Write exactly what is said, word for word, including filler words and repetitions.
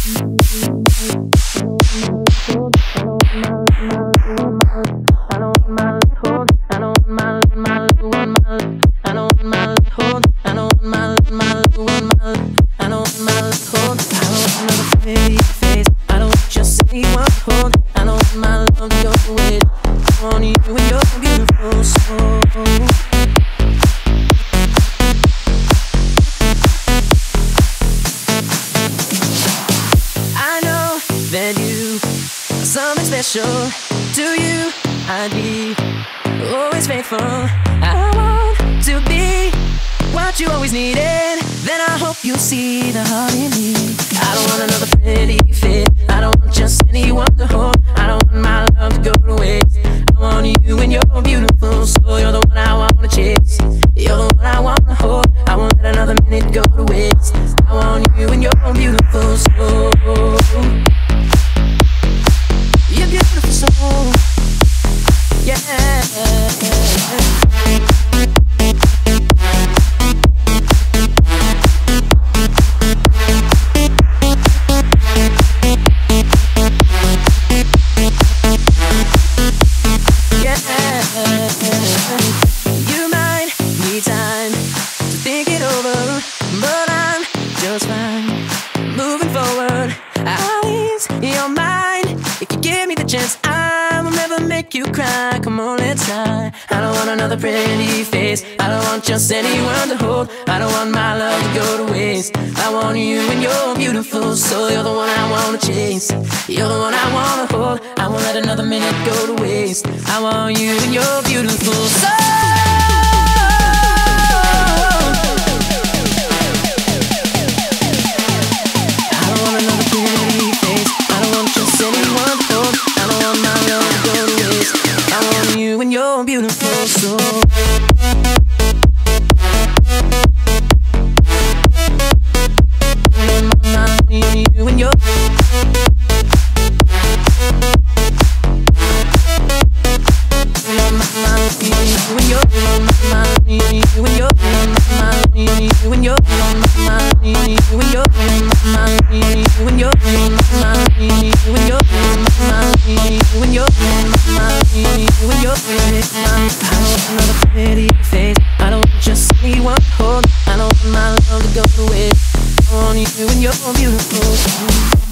Something special to you, I'd be always faithful. I want to be what you always needed. Then I hope you'll see the heart in me. I don't want another pretty face. I don't want just anyone to hold. I don't want my love to go to waste. I want you and you're beautiful, so you're the one I wanna chase. You're the one I wanna hold. I won't let another minute go to waste. I want you and you're beautiful, so you're beautiful soul, yeah. Yeah. You might need time to think it over, but I'm just fine moving forward. I'll ease your mind if you give me the chance. I will never make you cry. Come on, let's try. I don't want another pretty face. I don't want just anyone to hold. I don't want my love to go to waste. I want you and you're beautiful, so you're the one I wanna chase. You're the one I wanna hold. I won't let another minute go to waste. I want you and you're beautiful, so you're beautiful, so you and your another pretty face. I don't just need one hold. I don't want my love to go away. I want you and you're beautiful.